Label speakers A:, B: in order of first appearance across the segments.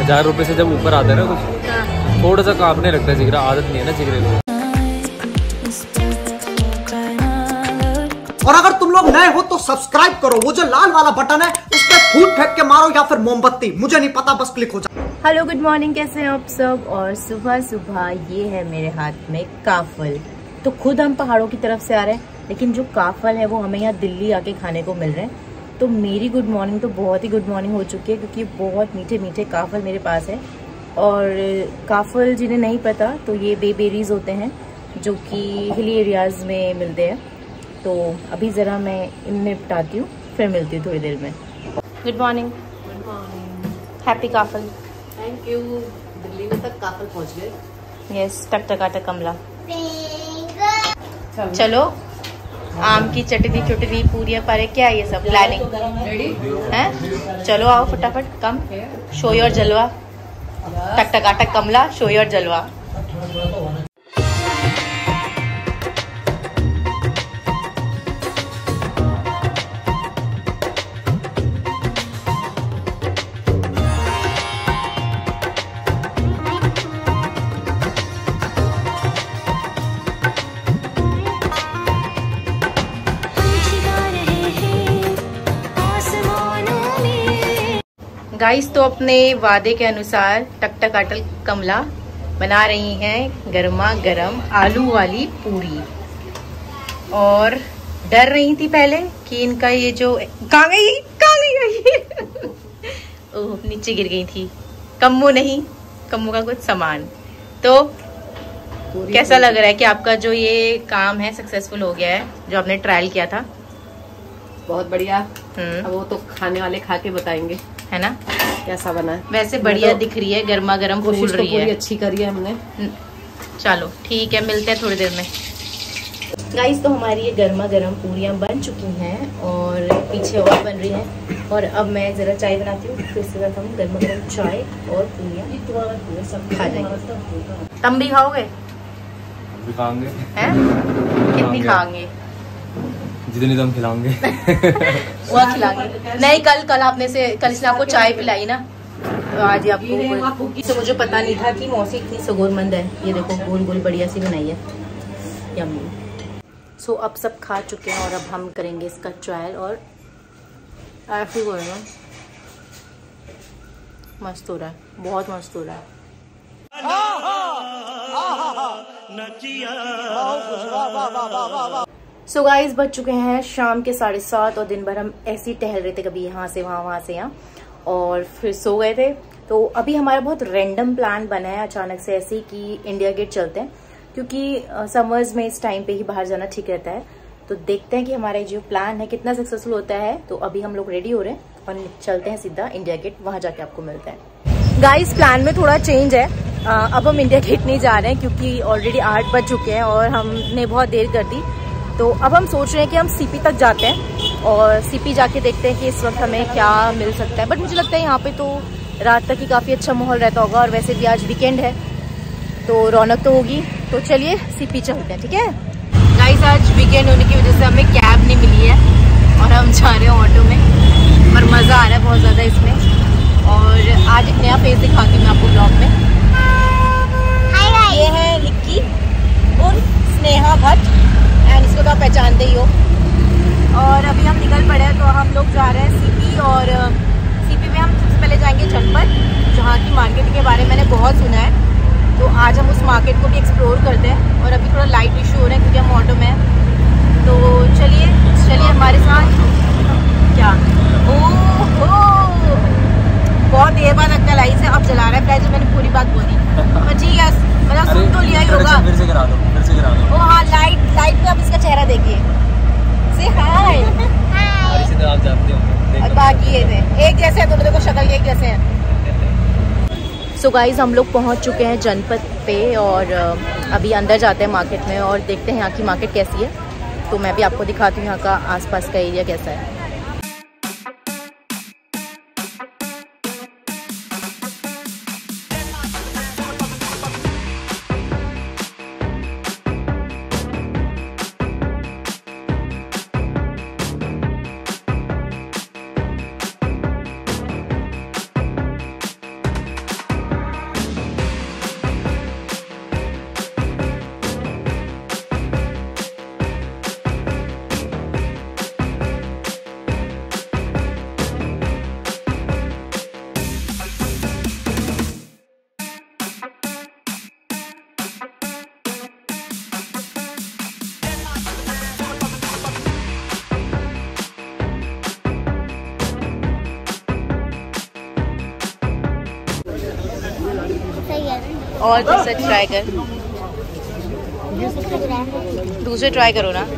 A: 1000 रुपये से जब ऊपर आता है ना कुछ थोड़ा सा कांपने लगता है जिगरा, आदत नहीं है ना जिगरे को।
B: और अगर तुम लोग नए हो तो सब्सक्राइब करो, वो जो लाल वाला बटन है उस पर फूट फेंक के मारो या फिर मोमबत्ती, मुझे नहीं पता, बस क्लिक हो जाए।
C: हेलो गुड मॉर्निंग, कैसे हैं आप सब। और सुबह सुबह ये है मेरे हाथ में काफल। तो खुद हम पहाड़ों की तरफ से आ रहे हैं, लेकिन जो काफल है वो हमें यहाँ दिल्ली आके खाने को मिल रहे हैं। तो मेरी गुड मॉर्निंग तो बहुत ही गुड मॉर्निंग हो चुकी है, क्योंकि बहुत मीठे मीठे काफल मेरे पास है। और काफल जिन्हें नहीं पता तो ये बेबेरीज होते हैं जो कि हिली एरियाज में मिलते हैं। तो अभी ज़रा मैं इनमें निपटाती हूँ, फिर मिलती हूँ थोड़ी देर में। Good morning.
D: Good morning.
C: Happy काफल।
D: Thank you. दिल्ली में तक काफल पहुँच गए।
C: यस, टक टकाटक कमला। चलो, आम की चटनी चुटनी पूरियां पारे, क्या ये सब प्लानिंग
D: रेडी
C: है। चलो आओ फटाफट, कम शो योर जलवा। टक टकाटक कमला, शो योर जलवा। गाइस, तो अपने वादे के अनुसार टकटकाटल कमला बना रही हैं गर्मा गर्म आलू वाली पूरी। और डर रही थी पहले कि इनका ये जो कहाँ गई ओह, नीचे गिर गई थी। कम्मू नहीं, कम्मू का कुछ सामान। तो कैसा लग रहा है कि आपका जो ये काम है सक्सेसफुल हो गया है, जो आपने ट्रायल किया था?
D: बहुत बढ़िया। अब वो तो खाने वाले खा के बताएंगे, है ना, कैसा बना है।
C: वैसे बढ़िया दिख रही है, गर्मा गर्म फूल रही है।
D: पूरी अच्छी करी है हमने।
C: चलो ठीक है, मिलते हैं थोड़ी देर में। गाइस, तो हमारी ये गर्मा गर्म पूरियां बन चुकी हैं और पीछे और बन रही हैं। और अब मैं जरा चाय बनाती हूँ, फिर इसके साथ हम गर्मा गर्म चाय और पूरियां सब खा जाएंगे। तुम भी खाओगे?
A: भी खाएंगे।
C: हैं? कितनी खाएंगे?
A: जितनी दम खिलाओगे।
C: वो खिलाएंगे नहीं। कल इसने आपको चाय पिलाई ना, तो आज आपको तो मुझे पता नहीं था कि मौसी इतनी सगोरमंद है। ये देखो गोल गोल बढ़िया सी बनाई है, यम्मी। सो अब सब खा चुके हैं और अब हम करेंगे इसका ट्रायल। और ऐसे बोल रहा, मस्त हो रहा है, बहुत मस्त हो रहा है। सो गाइस, बज चुके हैं शाम के 7:30 और दिन भर हम ऐसे ही टहल रहे थे, कभी यहाँ से वहाँ से यहाँ, और फिर सो गए थे। तो अभी हमारा बहुत रैंडम प्लान बना है अचानक से ऐसे ही कि इंडिया गेट चलते हैं, क्योंकि समर्स में इस टाइम पे ही बाहर जाना ठीक रहता है। तो देखते हैं कि हमारा जो प्लान है कितना सक्सेसफुल होता है। तो अभी हम लोग रेडी हो रहे हैं और चलते हैं सीधा इंडिया गेट, वहां जाके आपको मिलते हैं। गाइस, प्लान में थोड़ा चेंज है। अब हम इंडिया गेट नहीं जा रहे हैं, क्योंकि ऑलरेडी 8 बज चुके हैं और हमने बहुत देर कर दी। तो अब हम सोच रहे हैं कि हम सीपी तक जाते हैं और सीपी जाके देखते हैं कि इस वक्त हमें क्या मिल सकता है। बट मुझे लगता है यहाँ पे तो रात तक ही काफ़ी अच्छा माहौल रहता होगा, और वैसे भी आज वीकेंड है तो रौनक तो होगी। तो चलिए सीपी चलते हैं, ठीक है। गाइस, आज वीकेंड होने की वजह से हमें कैब नहीं मिली है और हम जा रहे हैं ऑटो में, पर मज़ा आ रहा है बहुत ज़्यादा इसमें। और आज एक नया फेस दिखाती हूँ मैं आपको ब्लॉग में। ये है निक्की और स्नेहा भट्ट, एंड इसको तो आप पहचानते ही हो। और अभी हम निकल पड़े हैं, तो हम लोग जा रहे हैं सीपी। और सीपी में हम सबसे पहले जाएंगे जनपद, जहाँ की मार्केट के बारे में मैंने बहुत सुना है। तो आज हम उस मार्केट को भी एक्सप्लोर करते हैं। और अभी थोड़ा लाइट इशू हो रहा है क्योंकि हम ऑटो में हैं। तो चलिए हमारे साथ। क्या ओह, बहुत देर बाद अंकल आई से अब जला रहा है। मैंने पूरी बात बोली, पर ठीक है, मतलब सुन तो लिया ही होगा।
A: फिर से करा दो।
C: ओ हाँ, लाइट पे अब इसका चेहरा देखिए। से हाय।
A: और इसी तरह आप जानते होंगे।
C: और बाकी ये थे एक जैसे हैं, दोनों देखो शक्ल एक जैसे हैं। सो गाइज, हम लोग पहुंच चुके हैं जनपद पे और अभी अंदर जाते हैं मार्केट में और देखते हैं यहाँ की मार्केट कैसी है। तो मैं भी आपको दिखाती हूँ यहाँ का आसपास का एरिया कैसा है। और दूसरा ट्राई कर, दूसरे ट्राई करो ना,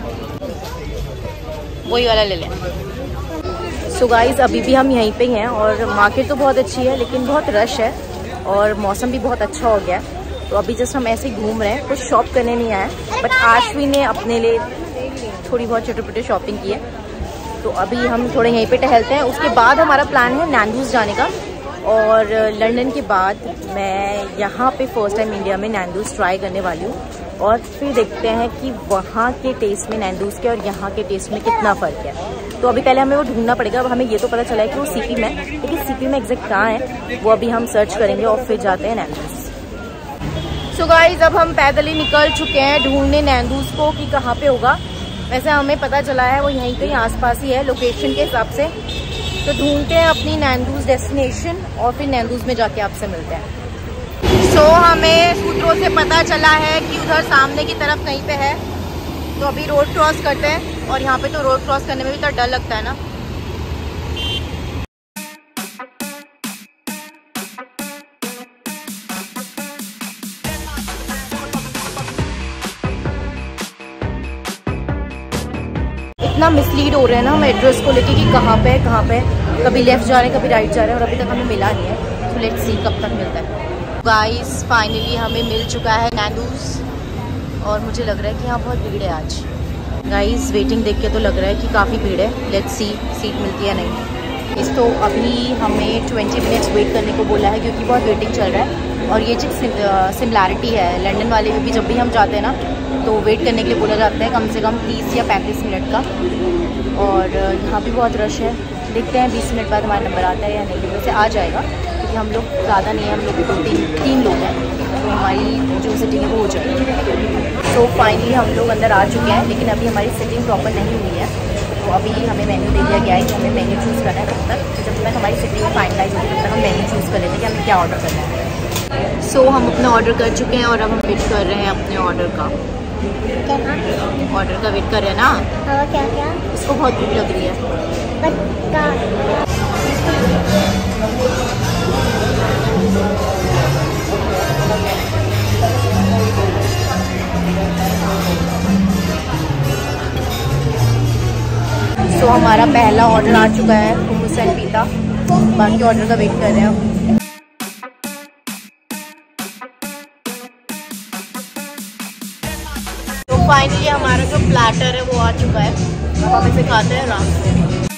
C: वही वाला ले लें। सो गाइस अभी भी हम यहीं पे हैं और मार्केट तो बहुत अच्छी है लेकिन बहुत रश है और मौसम भी बहुत अच्छा हो गया है। तो अभी जस्ट हम ऐसे ही घूम रहे हैं, कुछ शॉप करने नहीं आए, बट आश्वी ने अपने लिए थोड़ी बहुत छोटे छोटे शॉपिंग की है। तो अभी हम थोड़े यहीं पे टहलते हैं, उसके बाद हमारा प्लान है नैंडूज जाने का। और लंदन के बाद मैं यहाँ पे फर्स्ट टाइम इंडिया में नैंडूज ट्राई करने वाली हूँ और फिर देखते हैं कि वहाँ के टेस्ट में नैंडूज के और यहाँ के टेस्ट में कितना फ़र्क है। तो अभी पहले हमें वो ढूंढना पड़ेगा। अब हमें ये तो पता चला है कि वो सीपी में, लेकिन सीपी में एग्जैक्ट कहाँ है वो अभी हम सर्च करेंगे और फिर जाते हैं नैंडूज। सो गाइज अब हम पैदल ही निकल चुके हैं ढूंढने नैंडूज को कि कहाँ पे होगा। वैसे हमें पता चला है वो यहीं कहीं आसपास ही है लोकेशन के हिसाब से। तो ढूंढते हैं अपनी नैंडूज डेस्टिनेशन और फिर नैंडूज में जाके आपसे मिलते हैं। सो हमें सूत्रों से पता चला है कि उधर सामने की तरफ कहीं पे है। तो अभी रोड क्रॉस करते हैं और यहाँ पे तो रोड क्रॉस करने में भी तो डर लगता है ना। इतना मिसलीड हो रहे हैं ना हम एड्रेस को लेके कि कहाँ पे कभी लेफ्ट जा रहे हैं कभी राइट जा रहे हैं और अभी तक हमें मिला नहीं है। तो लेट्स सी कब तक मिलता है। गाइस फाइनली हमें मिल चुका है नैंडूज और मुझे लग रहा है कि यहाँ बहुत भीड़ है आज। गाइस वेटिंग देख के तो लग रहा है कि काफ़ी भीड़ है। लेट्स सी सीट मिलती है नहीं। इस तो अभी हमें 20 मिनट्स वेट करने को बोला है क्योंकि बहुत वेटिंग चल रहा है। और ये चीज़ सिमिलैरिटी है लंदन वाले में भी, जब भी हम जाते हैं ना तो वेट करने के लिए बोला जाता है कम से कम 30 या 35 मिनट का। और यहाँ भी बहुत रश है, देखते हैं 20 मिनट बाद हमारा नंबर आता है या नहीं। वैसे आ जाएगा क्योंकि हम लोग ज़्यादा नहीं है, हम लोग 3 लोग हैं तो हमारी जो सिटिंग है वो हो जाएगी। तो फाइनली हम लोग अंदर आ चुके हैं लेकिन अभी हमारी सिटिंग प्रॉपर नहीं हुई है। तो अभी हमें मेन्यू दे दिया गया है कि हमें मेन्यू चूज़ करना है। तब तक जब तक हमारी सिटिंग फाइनलाइज होगी तब तक हम मेन्यू चूज़ कर लेते हैं कि हमें क्या ऑर्डर करना है। सो हम अपना ऑर्डर कर चुके हैं और अब हम वेट कर रहे हैं अपने ऑर्डर का। ऑर्डर का वेट कर रहे हैं ना।
E: क्या क्या?
C: इसको बहुत भूख लग रही है। तो हमारा पहला ऑर्डर आ चुका है हुमस एंड पीता। बाकी ऑर्डर का वेट कर रहे हैं हम। तो फाइनली हमारा जो प्लेटर है वो आ चुका है। अब हम इसे खाते हैं आराम से।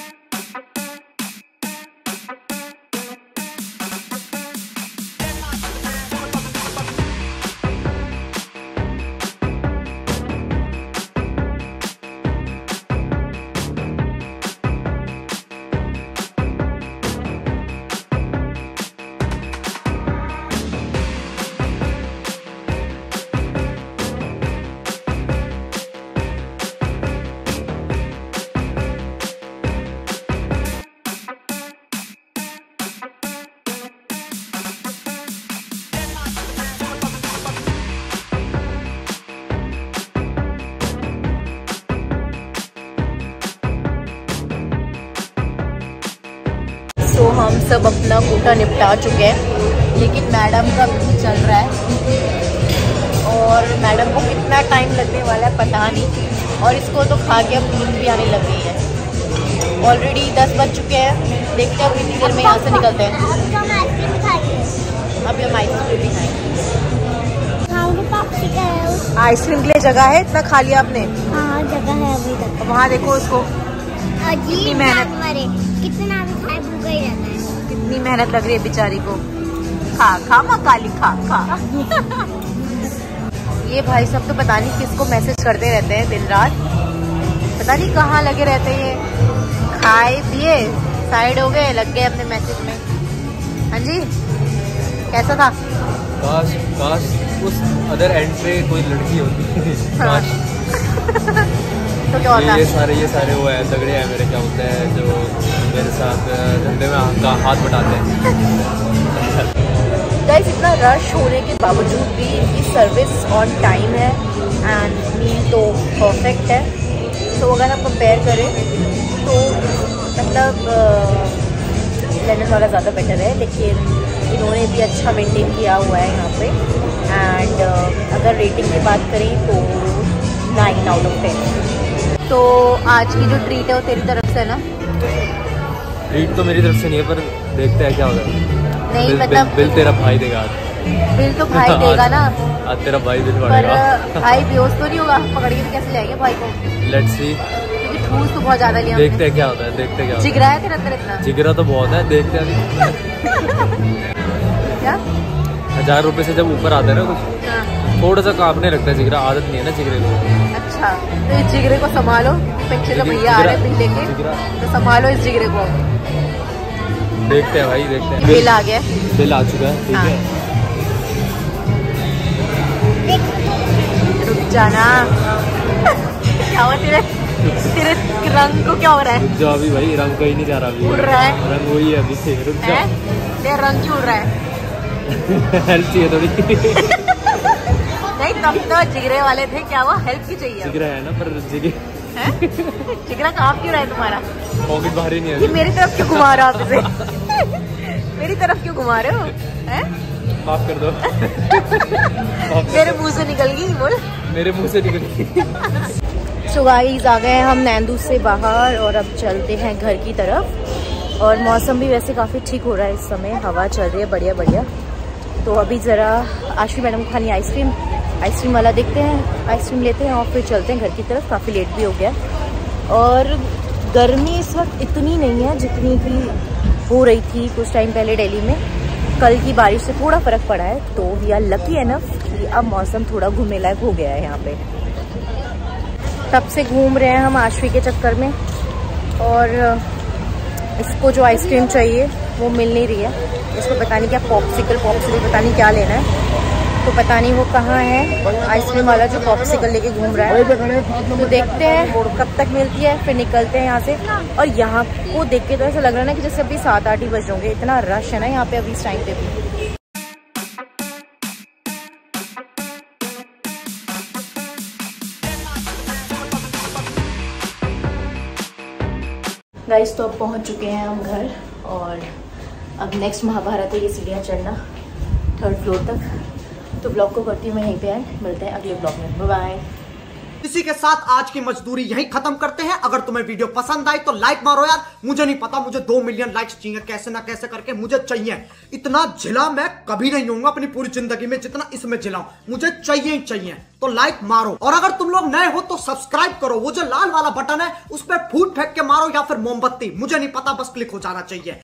C: तो हम सब अपना कोटा निपटा चुके हैं लेकिन मैडम का भी चल रहा है और मैडम को कितना टाइम लगने वाला है पता नहीं। और इसको तो खा के अब नींद भी आने लग गई है। ऑलरेडी 10 बज चुके हैं। देखते हैं कितनी देर में यहाँ से निकलते हैं। अभी हम आइसक्रीम भी खाएंगे। आइसक्रीम के लिए जगह है? इतना खा लिया आपने?
E: हाँ जगह है अभी तक।
C: वहाँ देखो उसको कितनी मेहनत,
E: कितना भी खाए भूखा ही रहता है।
C: कितनी मेहनत लग रही है बेचारी को। खा माँ काली खा। ये भाई सब तो पता नहीं किसको मैसेज करते रहते हैं दिन रात, पता नहीं कहाँ लगे रहते हैं। खाए पिए साइड हो गए, लग गए अपने मैसेज में। हाँ जी कैसा था?
A: काश उस अदर एंड पे कोई लड़की होती। काश।
C: तो क्या होता?
A: ये सारे वो है तगड़े हैं मेरे, क्या होते हैं जो मेरे साथ धंधे में हाथ बटाते हैं।
C: गाइस इतना रश होने के बावजूद भी इनकी सर्विस ऑन टाइम है एंड मील तो परफेक्ट है। तो अगर हम कंपेयर करें तो मतलब लंदन वाला ज़्यादा बेटर है, लेकिन इन्होंने भी अच्छा मेंटेन किया हुआ है यहाँ पे। एंड अगर रेटिंग की बात करें तो 9 आउट ऑफ 10। तो आज की जो ट्रीट है वो तेरी तरफ से ना?
A: ट्रीट तो मेरी तरफ से नहीं है, पर देखते हैं क्या होगा।
C: नहीं
A: बिल,
C: मतलब
A: बिल तेरा भाई देगा आज।
C: बिल तो भाई देगा ना।
A: आज तेरा भाई बिल
C: पर
A: पड़ेगा।
C: भाई बेहोश तो नहीं होगा? पकड़ के तो कैसे लाएंगे भाई को?
A: लेट्स सी,
C: क्योंकि ठूस तो बहुत ज्यादा लिया
A: देखते हैं क्या होता है, देखते हैं क्या होता
C: जिगरा है तेरा अंदर इतना?
A: है। जिगरा तो बहुत है, देखते हैं अभी।
C: क्या
A: 1000 रुपए से जब ऊपर आता है ना कुछ,
C: हाँ।
A: थोड़ा सा कांपने लगता है जिगरा, आदत नहीं है ना जिगरे को।
C: अच्छा, तो इस जिगरे को संभालो, पीछे से भैया आ रहे हैं बिल लेके, तो संभालो इस जिगरे को।
A: देखते हैं भाई, देखते हैं।
C: बिल आ गया,
A: बिल आ चुका है, ठीक
C: हाँ।
A: है।
C: रुक जाना। क्या हुआ तेरे तेरे रंग को, क्या हो रहा है?
A: जो अभी भाई रंग कहीं नहीं जा रहा, अभी
C: उड़ रहा है।
A: रंग वही है अभी से। रुक जा,
C: तेरा रंग क्यों उड़ रहा है?
A: हेल्प चाहिए थोड़ी।
C: नहीं तब तो जिगरे वाले थे, क्या हुआ? हेल्प की चाहिए?
A: जिगरा है ना, पर
C: जिगरा काम क्यों रहा है तुम्हारा?
A: पॉकेट बाहर ही नहीं
C: ये
A: है।
C: मेरी तरफ क्यों घुमा रहे हो आप इसे? मेरी तरफ क्यों घुमा रहे हो? हैं?
A: माफ कर दो।
C: मेरे मुंह से निकल गई, बोल।
A: मेरे मुंह से निकल गई।
C: सो गाइस, आ गए हम नैंदू से बाहर और अब चलते हैं घर की तरफ। और मौसम भी वैसे काफ़ी ठीक हो रहा है इस समय, हवा चल रही है बढ़िया बढ़िया। तो अभी ज़रा आशवी मैडम को खानी आइसक्रीम वाला देखते हैं, आइसक्रीम लेते हैं और फिर चलते हैं घर की तरफ। काफ़ी लेट भी हो गया और गर्मी इस वक्त इतनी नहीं है जितनी कि हो रही थी कुछ टाइम पहले दिल्ली में। कल की बारिश से थोड़ा फ़र्क पड़ा है, तो वी आर लकी एनफ कि अब मौसम थोड़ा घूमने लायक हो गया है यहाँ पे। तब से घूम रहे हैं हम आशवी के चक्कर में और इसको जो आइसक्रीम चाहिए वो मिल नहीं रही है। इसको पता नहीं क्या पॉप्सिकल पता नहीं क्या लेना है, तो पता नहीं वो कहाँ है आइसक्रीम वाला जो पॉप्सिकल लेके घूम रहा है। तो देखते हैं कब तक मिलती है, फिर निकलते हैं यहाँ से। और यहाँ को देख के तो ऐसा लग रहा है ना कि जैसे अभी 7-8 ही बज होंगे, इतना रश है ना यहाँ पे अभी इस टाइम पे भी। गाइस, तो अब पहुँच चुके हैं हम घर और अब नेक्स्ट महाभारत है ये सीढ़ियाँ चढ़ना 3rd फ्लोर तक। तो ब्लॉग को करती हूँ मैं यहीं पे एंड, मिलते हैं अगले ब्लॉग में। Bye bye.
B: इसी के साथ आज की मजदूरी यहीं खत्म करते हैं। अगर तुम्हें वीडियो पसंद आई तो लाइक मारो यार। मुझे नहीं पता, मुझे 2 मिलियन लाइक्स चाहिए, कैसे ना कैसे करके मुझे चाहिए। इतना झिला मैं कभी नहीं होऊंगा अपनी पूरी जिंदगी में जितना इसमें झिलाऊं, मुझे चाहिए ही चाहिए। तो लाइक मारो और अगर तुम लोग नए हो तो सब्सक्राइब करो। वो जो लाल वाला बटन है उस पर फूट फेंक के मारो या फिर मोमबत्ती, मुझे नहीं पता, बस क्लिक हो जाना चाहिए।